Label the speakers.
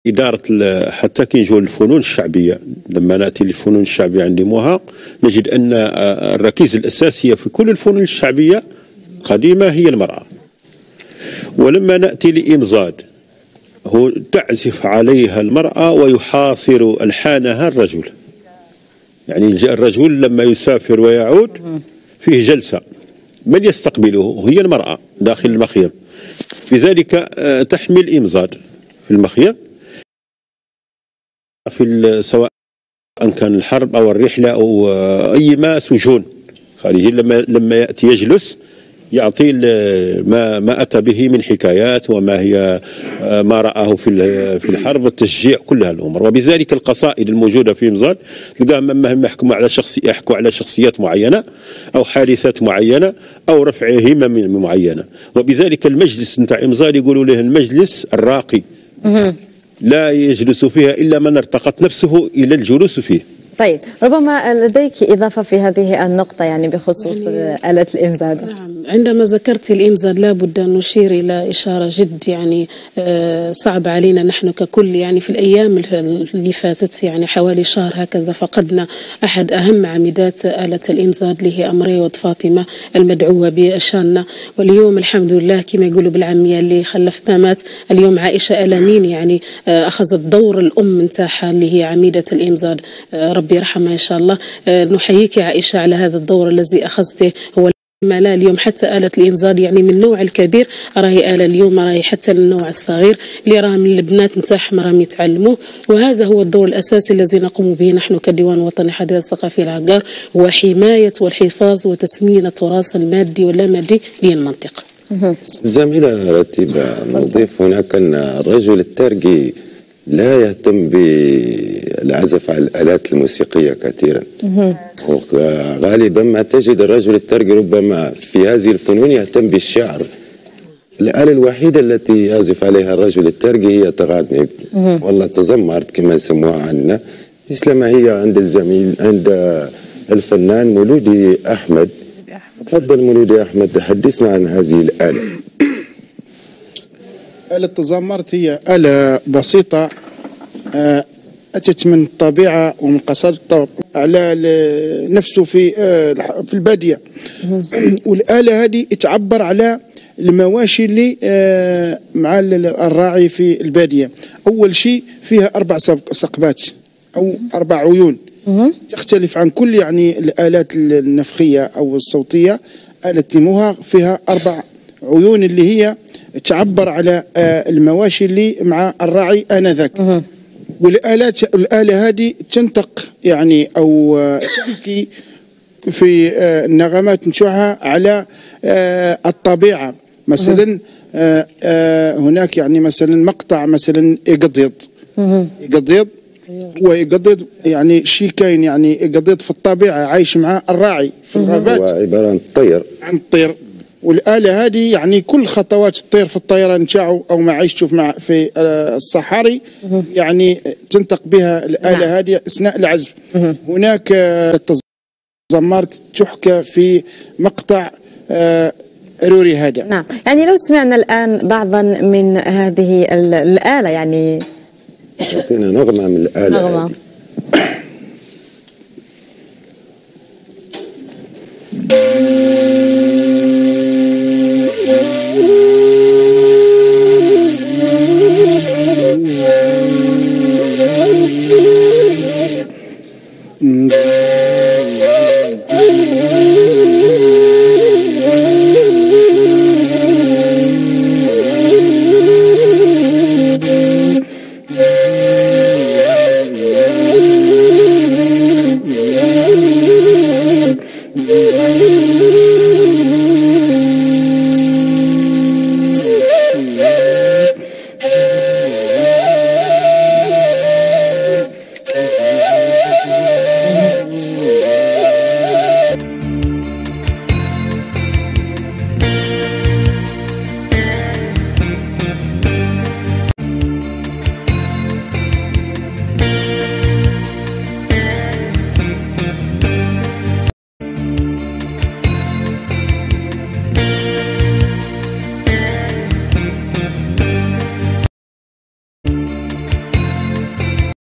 Speaker 1: إدارة حتى كي نجوا للفنون الشعبية، لما نأتي للفنون الشعبية عند موها نجد أن الركيزة الأساسية في كل الفنون الشعبية قديمة هي المرأة. ولما نأتي لإمزاد هو تعزف عليها المرأة ويحاصر ألحانها الرجل، يعني الرجل لما يسافر ويعود فيه جلسة، من يستقبله؟ هي المرأة داخل المخيم، لذلك تحمل إمزاد في المخيم في سواء كان الحرب أو الرحلة أو أي ما سجون خارجي، لما يأتي يجلس يعطي ما أتى به من حكايات وما هي ما رآه في الحرب والتشجيع كل هالأمور. وبذلك القصائد الموجودة في إمزاد تلقاها مهما يحكوا على شخصيات معينة أو حادثات معينة أو رفع همم معينة. وبذلك المجلس نتاع إمزاد يقولوا له المجلس الراقي، لا يجلس فيها إلا من ارتقت نفسه إلى الجلوس فيه.
Speaker 2: طيب، ربما لديك إضافة في هذه النقطة يعني بخصوص آلة الإمزاد.
Speaker 3: نعم، عندما ذكرت الإمزاد لابد أن نشير إلى إشارة جد يعني صعب علينا نحن ككل. يعني في الأيام اللي فاتت يعني حوالي شهر هكذا فقدنا أحد أهم عميدات آلة الإمزاد اللي هي أمريوض فاطمة المدعوة بشاننا. واليوم الحمد لله كما يقولوا بالعامية اللي خلف ما مات. اليوم عائشة ألامين يعني أخذت دور الأم نتاعها اللي هي عميدة الإمزاد، ربي يرحمها إن شاء الله. نحييك عائشة على هذا الدور الذي أخذته. هو ما لا اليوم حتى آلة الإمزاد يعني من النوع الكبير راهي آلة اليوم راهي حتى للنوع الصغير اللي راه من البنات نتاعهم راهم يتعلموا. وهذا هو الدور الأساسي الذي نقوم به نحن كديوان وطني حديث الثقافي العقار، هو حماية والحفاظ وتسمين التراث المادي واللامادي للمنطقة.
Speaker 4: زميلة رتيبة، نضيف هناك أن الرجل الترقي لا يهتم بالعزف على الآلات الموسيقية كثيرا. غالبا ما تجد الرجل الترقي ربما في هذه الفنون يهتم بالشعر. الآلة الوحيدة التي يعزف عليها الرجل الترقي هي تغاني، والله تزمرت كما يسموها عندنا، مثل ما هي عند الزميل عند الفنان مولودي أحمد. تفضل مولودي أحمد، حدثنا عن هذه الآلة.
Speaker 5: آلة تزمرت هي آلة بسيطة أتت من الطبيعة ومن قصر على نفسه في البادية. والآلة هذه تعبر على المواشي اللي مع الراعي في البادية. أول شيء فيها 4 سقبات أو 4 عيون، تختلف عن كل يعني الآلات النفخية أو الصوتية. آلة تيموها فيها 4 عيون اللي هي تعبر على المواشي اللي مع الراعي آنذاك. والآلة هذه تنطق يعني أو تحكي في النغمات نتاعها على الطبيعة. مثلا هناك يعني مثلا مقطع مثلا يقضيض ويقضيض يعني شيء كاين يعني يقضيض في الطبيعة عايش مع الراعي في الغابات،
Speaker 4: هو عبارة عن
Speaker 5: الطير. والآلة هذه يعني كل خطوات الطير في الطيران نتاعو أو ما عايش في الصحاري يعني تنطق بها الآلة هذه أثناء العزف. هناك تزمرت تحكى في مقطع روري هذا.
Speaker 2: نعم، يعني لو سمعنا الآن بعضا من هذه الآلة يعني
Speaker 4: تعطينا نغمة من الآلة.
Speaker 2: نغمة.